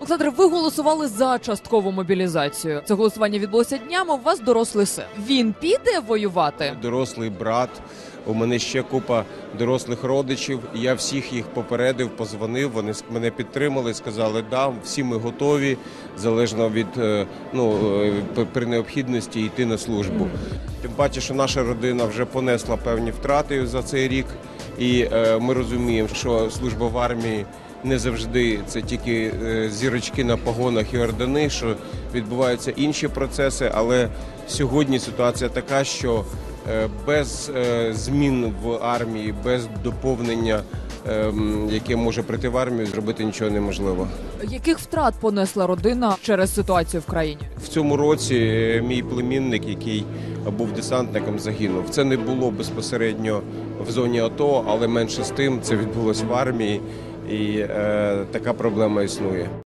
Олександре, ви голосували за часткову мобілізацію. Це голосування відбулося днями, у вас дорослий син. Він піде воювати? Дорослий брат, у мене ще купа дорослих родичів. Я всіх їх попередив, позвонив, вони мене підтримали, сказали, да, всі ми готові, залежно від, при необхідності йти на службу. Тим паче, що наша родина вже понесла певні втрати за цей рік, і ми розуміємо, що служба в армії не завжди це тільки зірочки на погонах і ордени, що відбуваються інші процеси, але сьогодні ситуація така, що без змін в армії, без доповнення, яке може прийти в армію, зробити нічого неможливо. Яких втрат понесла родина через ситуацію в країні? В цьому році мій племінник, який був десантником, загинув. Це не було безпосередньо в зоні АТО, але менше з тим це відбулося в армії, і така проблема існує.